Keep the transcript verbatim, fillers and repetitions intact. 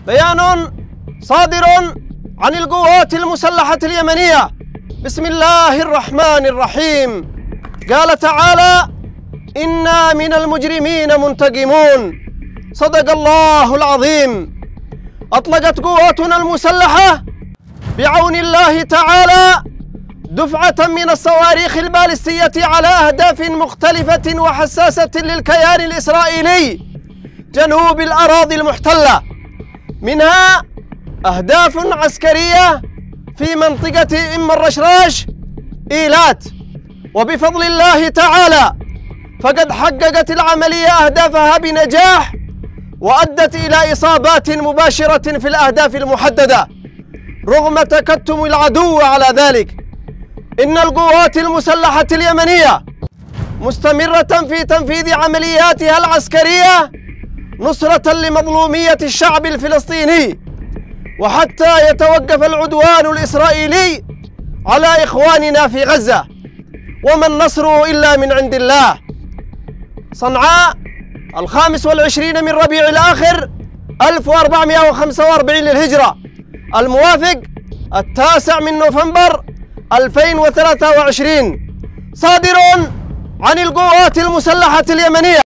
بيان صادر عن القوات المسلحة اليمنية. بسم الله الرحمن الرحيم. قال تعالى: إنا من المجرمين منتقمون. صدق الله العظيم. أطلقت قواتنا المسلحة بعون الله تعالى دفعة من الصواريخ البالستية على أهداف مختلفة وحساسة للكيان الإسرائيلي جنوب الأراضي المحتلة، منها أهداف عسكرية في منطقة أم الرشراش إيلات. وبفضل الله تعالى فقد حققت العملية أهدافها بنجاح، وأدت إلى إصابات مباشرة في الأهداف المحددة رغم تكتم العدو على ذلك. إن القوات المسلحة اليمنية مستمرة في تنفيذ عملياتها العسكرية نصرة لمظلومية الشعب الفلسطيني، وحتى يتوقف العدوان الإسرائيلي على إخواننا في غزة، وما النصر إلا من عند الله. صنعاء الخامس والعشرين من ربيع الآخر ألف وأربعمائة وخمسة وأربعين للهجرة، الموافق التاسع من نوفمبر ألفين وثلاثة وعشرين. صادر عن القوات المسلحة اليمنية.